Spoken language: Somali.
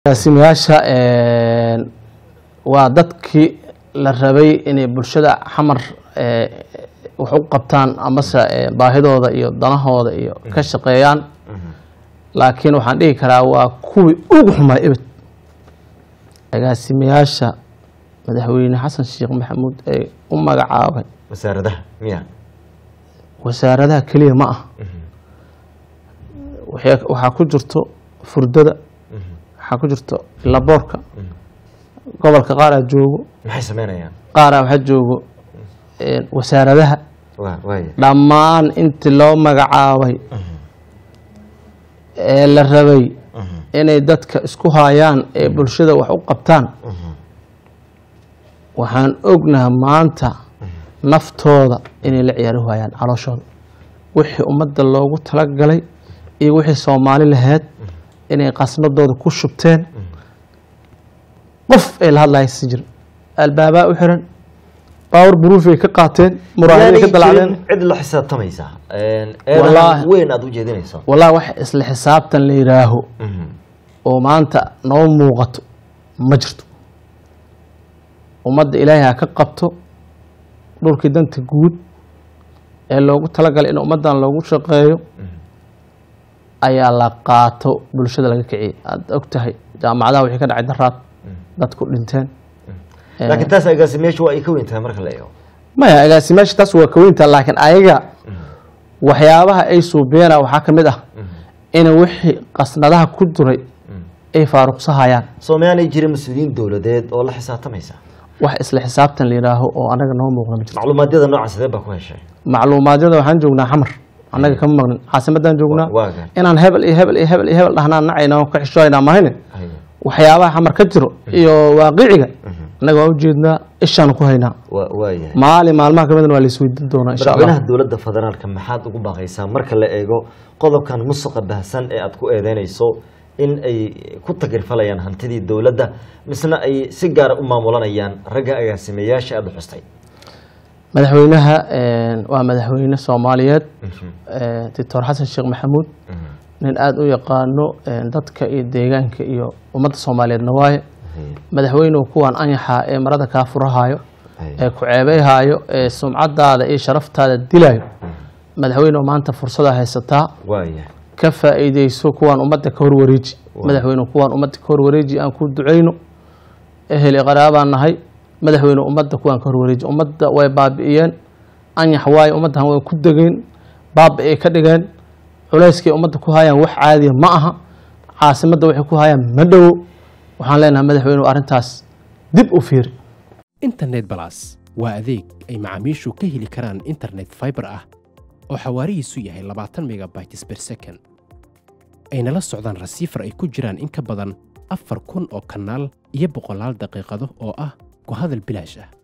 سيمياشا وادتكي للربي إني برشة حمر وحقوق قبطان أمسا باهدودا إيو دانهودا إيو كشقيان لكن waxaan dhihi karaa waa kuwii ugu xumaa ibad agaasimayaasha madaxweyne xasan sheekh maxamuud ee u magacaabay wasaaradaha kaliya ma ah waxa ku jirto furdada waxa ku jirto laboorka gobolka qaar ah joogo maxay sameynayaan qaar ah waxa joogo wasaaradaha dhammaan intii loo magacaabay la rabay inay dadka isku hayaan ee bulshada wax u qabtaan waxaan ognahay maanta naftooda inay la ciyaari waayaan calooshooda wixii ummadda loogu talagalay iyo wixii Soomaali lahayd inay qasnadooda ku shubteen qof ay la hadlaysan jir albaaba u xiran باور بروفي كقاتين مراهنة كدلعين عد له حساب تميسا والله وين أدو جدينيسا والله واحد إسل حساب تنلي راهو وما أنت نوم موقت مجرد ومد إليها كقبته دور كدن تجود اللي قلت لك لأنه مدان لو قلت شقيه أي علاقاته بالشدة لقية أكتهي جامعة ده وحكي كده عند الرات ده تكون لنتين لكن تاس أقاسميش وأيكوينتها مرة خليه ما هي أقاسميش تاس وكوينتها لكن أيجا وحيابها أي سوبينا وحكم ده إن وحي قصنا لها كدري أي فاروق صهايان صومياني يجري مسؤولين دولة ديد والله حساب تميسا wax isla xisaabtan leeyahay oo anaga noo muuqda ma jirto macluumaadada noocaas ah baa ku heshay macluumaadada waxaan joognaa xamar anaga kama maqnin caasimadan joognaa inaan hebel dhahnaan nacayna oo ka xishooyna ma hayne waxyaabaha xamar ka jiro iyo waaqiciga anaga waa u jeednaa ishaan ku haynaa maalmaha kamidna waa la isweydiin doonaa insha Allah madaxweynaha dawladda federaalka maxaad ugu baaqaysaa marka la eego qodobkan musuqa bahsan ee aad ku eedeynayso in ay ku tagirfalayaan hantidii dawladda misna ay si gaar u maamulanayaan ragga agaasimayaasha aad u xustay madaxweynaha waa madaxweyne Soomaaliyeed Dr. Xasan Sheekh Maxamuud nin aad u yaqaano dadka iyo deegaanka iyo ummadda Soomaaliyeed nawaaye madaxweynuhu kuwan anyaxa ee marada ka furahayo ee ku ceebayhayo ee sumcadaada iyo sharaftaada dilayo madaxweynuhu maanta fursad haysataa كفائديسو كوان أمد كور وريجي مدحوينو كوان أمد كور وريجي أن كود عينو أهل قرابة النهاي مدحوينو أمد كوان كور وريجي أمد وبابئيان أن يحواي أمد هم كودجين باب إيه كدجين وليسك أمد كوهايا وح عادي معها عاصمة وح كوهايا مدو وحالنا مدحوينو أرنتاس دب أفير إنترنت بلاس وأذيك أي معاميشو كهلي كران إنترنت فايبر وحواري سوية هي 20 ميجا بايتس بير سكند أين لا سعودان رسيفر أي كجران إنك بدن 4,000 أو كنال يبقى لال دقيقة أو كهذا البلاجة